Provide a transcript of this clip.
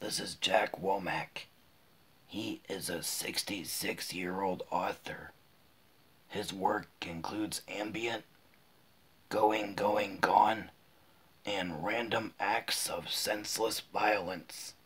this is Jack Womack. He is a 66-year-old author. His work includes ambient, going, gone, and random acts of senseless violence.